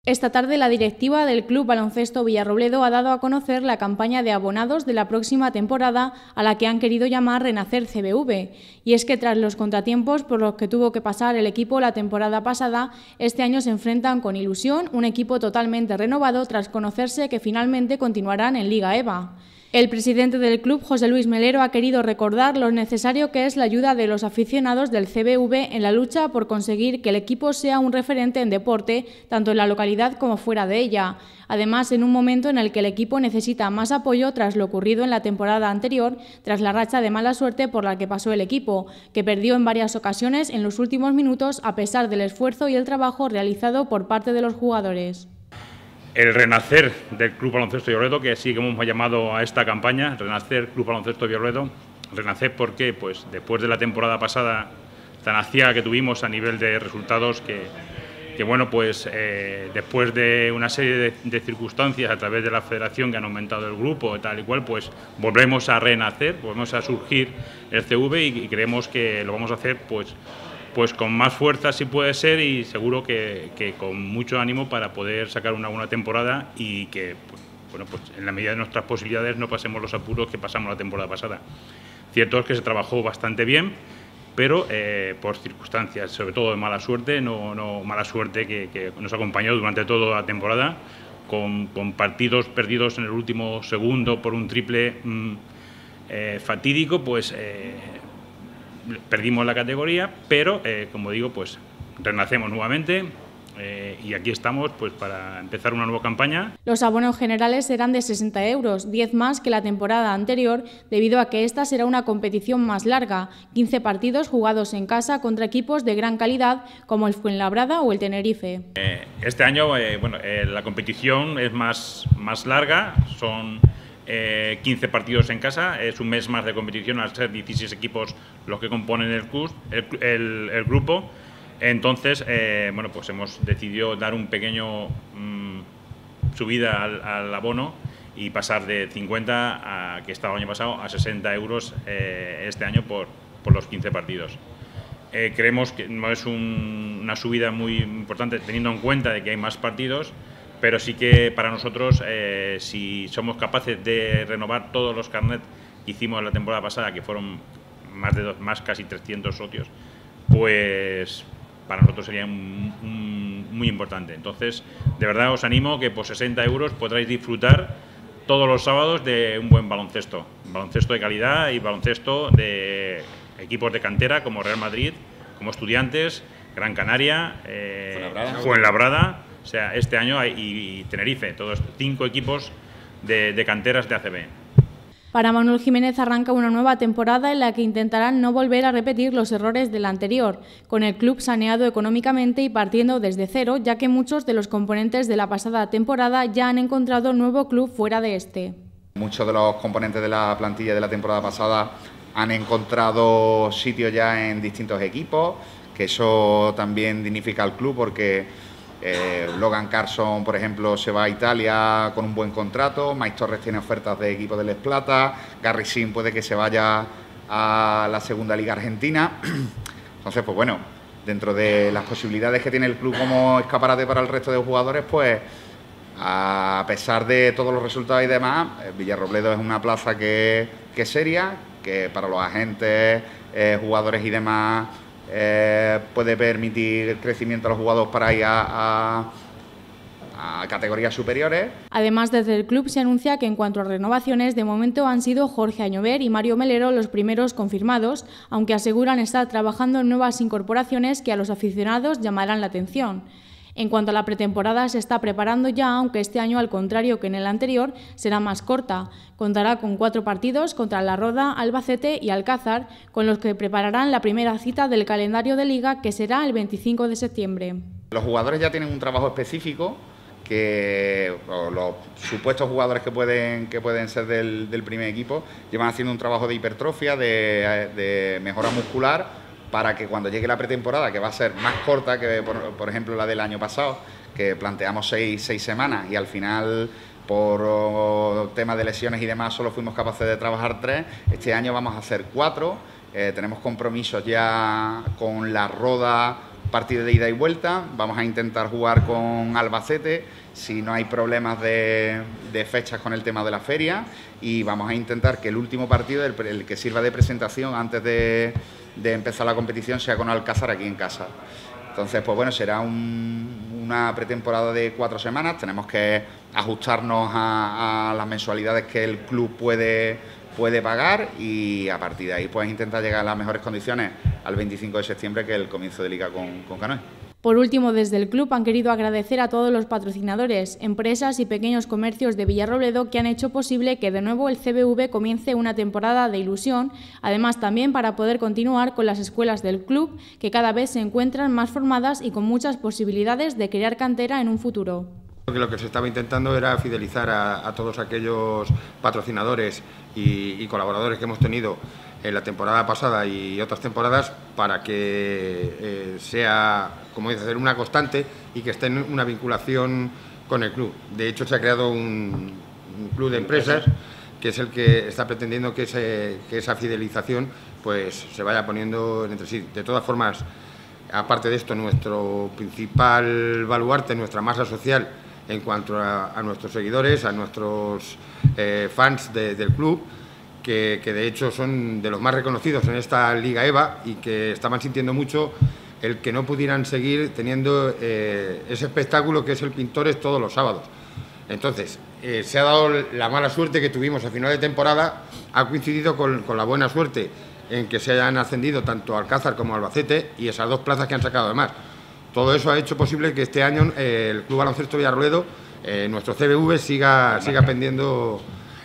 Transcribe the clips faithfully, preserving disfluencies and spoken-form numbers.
Esta tarde la directiva del Club Baloncesto Villarrobledo ha dado a conocer la campaña de abonados de la próxima temporada, a la que han querido llamar Renacer C B V. Y es que tras los contratiempos por los que tuvo que pasar el equipo la temporada pasada, este año se enfrentan con ilusión un equipo totalmente renovado tras conocerse que finalmente continuarán en Liga E V A. El presidente del club, José Luis Melero, ha querido recordar lo necesario que es la ayuda de los aficionados del C B V en la lucha por conseguir que el equipo sea un referente en deporte, tanto en la localidad como fuera de ella. Además, en un momento en el que el equipo necesita más apoyo tras lo ocurrido en la temporada anterior, tras la racha de mala suerte por la que pasó el equipo, que perdió en varias ocasiones en los últimos minutos a pesar del esfuerzo y el trabajo realizado por parte de los jugadores. El renacer del Club Baloncesto Villarrobledo, que así que hemos llamado a esta campaña, Renacer Club Baloncesto Villarrobledo. Renacer ¿por qué? Pues después de la temporada pasada tan aciaga que tuvimos a nivel de resultados, que, que bueno, pues eh, después de una serie de, de circunstancias a través de la federación que han aumentado el grupo y tal y cual, pues volvemos a renacer, volvemos a surgir el C V y, y creemos que lo vamos a hacer pues pues con más fuerza si puede ser y seguro que, que con mucho ánimo para poder sacar una buena temporada y que, pues, bueno, pues en la medida de nuestras posibilidades no pasemos los apuros que pasamos la temporada pasada. Cierto es que se trabajó bastante bien, pero eh, por circunstancias, sobre todo de mala suerte, no, no mala suerte que, que nos acompañó durante toda la temporada, con, con partidos perdidos en el último segundo por un triple mmm, eh, fatídico, pues eh, perdimos la categoría, pero eh, como digo, pues renacemos nuevamente eh, y aquí estamos pues para empezar una nueva campaña. Los abonos generales serán de sesenta euros, diez más que la temporada anterior, debido a que esta será una competición más larga, quince partidos jugados en casa contra equipos de gran calidad como el Fuenlabrada o el Tenerife. Eh, este año eh, bueno, eh, la competición es más, más larga, son Eh, quince partidos en casa, es un mes más de competición al ser dieciséis equipos los que componen el, el, el, el grupo. Entonces, eh, bueno, pues hemos decidido dar un pequeño mmm, subida al, al abono y pasar de cincuenta, a, que estaba el año pasado, a sesenta euros eh, este año por, por los quince partidos. Eh, creemos que no es un, una subida muy importante teniendo en cuenta de que hay más partidos, pero sí que para nosotros, eh, si somos capaces de renovar todos los carnets que hicimos la temporada pasada, que fueron más de dos, más casi trescientos socios, pues para nosotros sería un, un, muy importante. Entonces, de verdad os animo que por sesenta euros podráis disfrutar todos los sábados de un buen baloncesto, baloncesto de calidad y baloncesto de equipos de cantera como Real Madrid, como Estudiantes, Gran Canaria, eh, Fuenlabrada. Fuenlabrada. O sea, este año hay y, y Tenerife, todos cinco equipos de, de canteras de A C B. Para Manuel Jiménez arranca una nueva temporada en la que intentarán no volver a repetir los errores de la anterior, con el club saneado económicamente y partiendo desde cero, ya que muchos de los componentes de la pasada temporada ya han encontrado nuevo club fuera de este. Muchos de los componentes de la plantilla de la temporada pasada han encontrado sitio ya en distintos equipos, que eso también dignifica al club porque Eh, Logan Carson, por ejemplo, se va a Italia con un buen contrato, Mike Torres tiene ofertas de equipo de Les Plata, Gary Sim puede que se vaya a la segunda liga argentina. Entonces, pues bueno, dentro de las posibilidades que tiene el club como escaparate para el resto de jugadores, pues a pesar de todos los resultados y demás, Villarrobledo es una plaza que, que es seria, que para los agentes, eh, jugadores y demás, Eh, puede permitir el crecimiento a los jugadores para ir a, a, a categorías superiores. Además, desde el club se anuncia que en cuanto a renovaciones, de momento han sido Jorge Añover y Mario Melero los primeros confirmados, aunque aseguran estar trabajando en nuevas incorporaciones que a los aficionados llamarán la atención. En cuanto a la pretemporada, se está preparando ya, aunque este año, al contrario que en el anterior, será más corta. Contará con cuatro partidos contra La Roda, Albacete y Alcázar, con los que prepararán la primera cita del calendario de liga, que será el veinticinco de septiembre. Los jugadores ya tienen un trabajo específico, que los supuestos jugadores que pueden, que pueden ser del, del primer equipo llevan haciendo un trabajo de hipertrofia, de, de mejora muscular, para que cuando llegue la pretemporada, que va a ser más corta que, por, por ejemplo, la del año pasado, que planteamos seis, seis semanas y al final, por oh, temas de lesiones y demás, solo fuimos capaces de trabajar tres. Este año vamos a hacer cuatro. Eh, tenemos compromisos ya con La Roda, partido de ida y vuelta, vamos a intentar jugar con Albacete, si no hay problemas de, de fechas con el tema de la feria, y vamos a intentar que el último partido, el, el que sirva de presentación antes de, de empezar la competición, sea con Alcázar aquí en casa. Entonces, pues bueno, será un, una pretemporada de cuatro semanas, tenemos que ajustarnos a, a las mensualidades que el club puede, puede pagar, y a partir de ahí pues intentar llegar a las mejores condiciones al veinticinco de septiembre, que es el comienzo de liga con, con Canoe. Por último, desde el club han querido agradecer a todos los patrocinadores, empresas y pequeños comercios de Villarrobledo que han hecho posible que de nuevo el C B V comience una temporada de ilusión, además también para poder continuar con las escuelas del club, que cada vez se encuentran más formadas y con muchas posibilidades de crear cantera en un futuro. Lo que se estaba intentando era fidelizar a, a todos aquellos patrocinadores y, y colaboradores que hemos tenido en la temporada pasada y otras temporadas, para que eh, sea, como dice, hacer una constante y que esté en una vinculación con el club. De hecho, se ha creado un, un club de empresas que es el que está pretendiendo que, ese, que esa fidelización pues se vaya poniendo entre sí. De todas formas, aparte de esto, nuestro principal baluarte, nuestra masa social en cuanto a, a nuestros seguidores, a nuestros eh, fans de, del club, que, que de hecho son de los más reconocidos en esta Liga EVA, y que estaban sintiendo mucho el que no pudieran seguir teniendo eh, ese espectáculo que es el Pintores todos los sábados. Entonces, eh, se ha dado la mala suerte que tuvimos a final de temporada, ha coincidido con, con la buena suerte en que se hayan ascendido tanto Alcázar como Albacete, y esas dos plazas que han sacado además. Todo eso ha hecho posible que este año eh, el Club Baloncesto Villarrobledo, eh, nuestro C B V, siga, siga pendiendo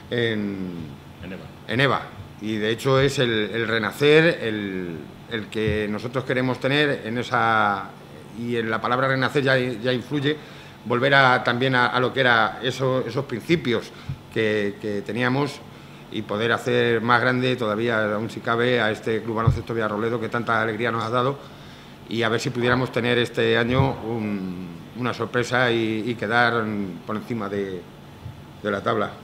en En EVA. en EVA. Y de hecho es el, el renacer, el, el que nosotros queremos tener en esa, y en la palabra renacer ya, ya influye, volver a, también a, a lo que era eso, esos principios que, que teníamos, y poder hacer más grande todavía, aún si cabe, a este Club Baloncesto Villarrobledo que tanta alegría nos ha dado, y a ver si pudiéramos tener este año un, una sorpresa y, y quedar por encima de, de la tabla.